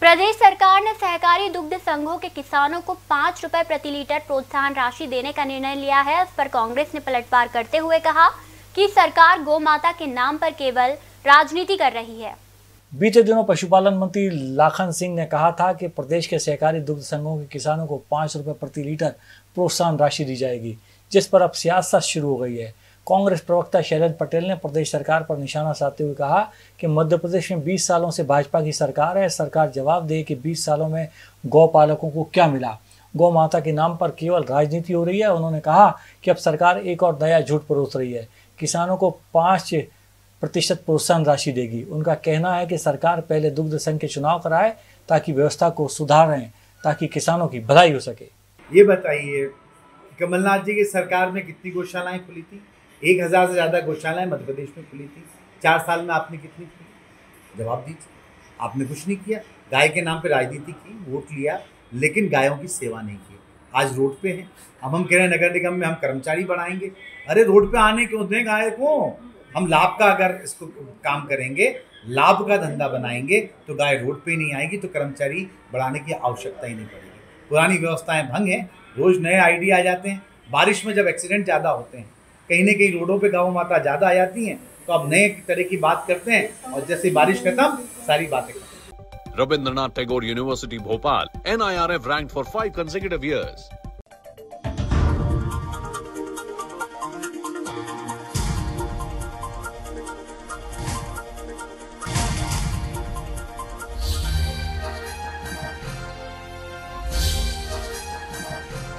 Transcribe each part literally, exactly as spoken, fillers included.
प्रदेश सरकार ने सहकारी दुग्ध संघों के किसानों को पाँच रुपए प्रति लीटर प्रोत्साहन राशि देने का निर्णय लिया है। इस पर कांग्रेस ने पलटवार करते हुए कहा कि सरकार गौ माता के नाम पर केवल राजनीति कर रही है। बीते दिनों पशुपालन मंत्री लाखन सिंह ने कहा था कि प्रदेश के सहकारी दुग्ध संघों के किसानों को पाँच रुपए प्रति लीटर प्रोत्साहन राशि दी जाएगी, जिस पर अब सियासत शुरू हो गई है। कांग्रेस प्रवक्ता शैलेंद्र पटेल ने प्रदेश सरकार पर निशाना साधते हुए कहा कि मध्य प्रदेश में बीस सालों से भाजपा की सरकार है। सरकार जवाब दे कि बीस सालों में गौ पालकों को क्या मिला। गौ माता के नाम पर केवल राजनीति हो रही है। उन्होंने कहा कि अब सरकार एक और नया झूठ परोस रही है, किसानों को पाँच प्रतिशत प्रोत्साहन राशि देगी। उनका कहना है कि सरकार पहले दुग्ध संघ के चुनाव कराए ताकि व्यवस्था को सुधारें, ताकि किसानों की भलाई हो सके। ये बताइए, कमलनाथ जी की सरकार में कितनी गौशालाएं खुली थी? एक हजार से ज़्यादा गौशालाएं मध्य प्रदेश में खुली थी। चार साल में आपने कितनी खुली? जवाब दीजिए। आपने कुछ नहीं किया। गाय के नाम पे राजनीति की, वोट लिया, लेकिन गायों की सेवा नहीं की। आज रोड पे हैं। अब हम कह रहे हैं नगर निगम में हम कर्मचारी बढ़ाएंगे। अरे रोड पे आने क्यों दें गाय को? हम लाभ का अगर इसको काम करेंगे, लाभ का धंधा बनाएंगे तो गाय रोड पे नहीं आएगी, तो कर्मचारी बढ़ाने की आवश्यकता ही नहीं पड़ेगी। पुरानी व्यवस्थाएं भंग हैं, रोज नए आइडिया आ जाते हैं। बारिश में जब एक्सीडेंट ज़्यादा होते हैं, कहीं ना कहीं रोडों पे गौ माता ज़्यादा आ जाती हैं, तो अब नए तरह की बात करते हैं और जैसे बारिश खत्म सारी बातें खत्म। Rabindranath Tagore university Bhopal, N I R F ranked for five consecutive years.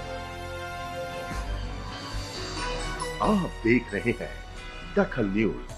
आप देख रहे हैं दखल न्यूज।